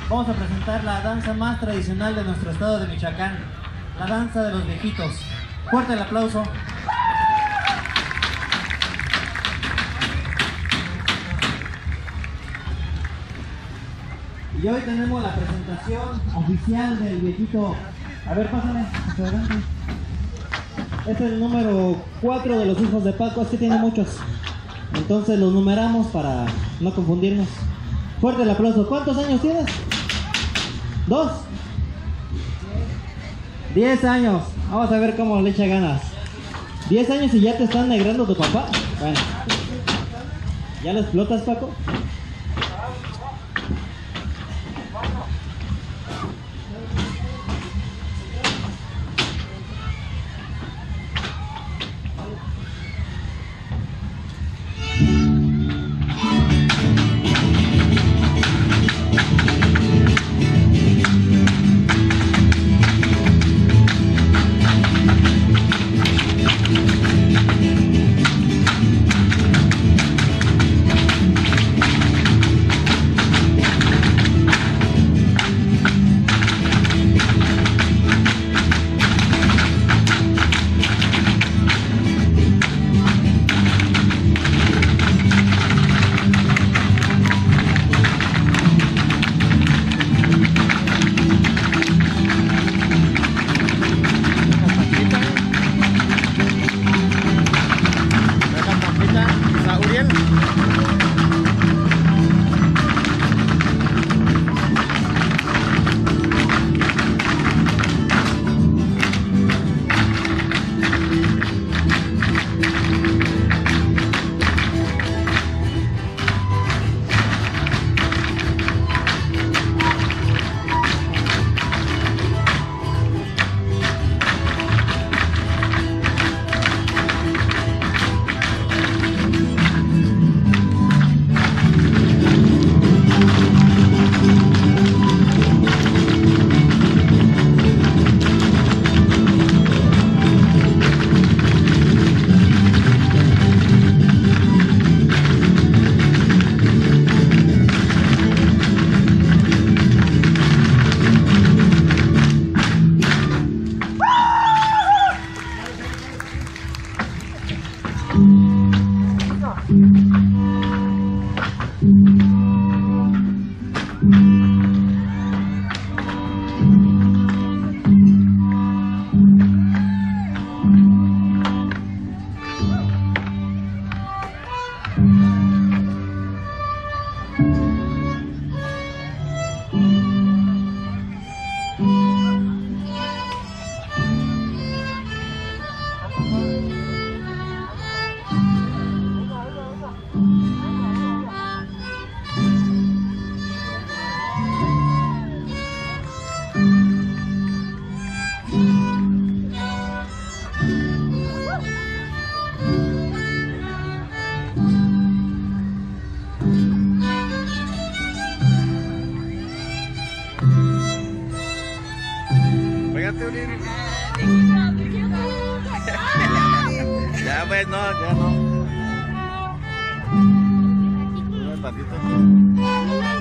vamos a presentar la danza más tradicional de nuestro estado de Michoacán, la danza de los viejitos. Fuerte el aplauso. Y hoy tenemos la presentación oficial del viejito. A ver, pásale, hacia adelante. Este es el número 4 de los hijos de Paco, es que tiene muchos. Entonces los numeramos para no confundirnos. Fuerte el aplauso. ¿Cuántos años tienes? ¿2? 10 años. Vamos a ver cómo le echa ganas. 10 años y ya te están negrando tu papá. Bueno. ¿Ya lo explotas, Paco? Ya pues no, ya no. Un ratito.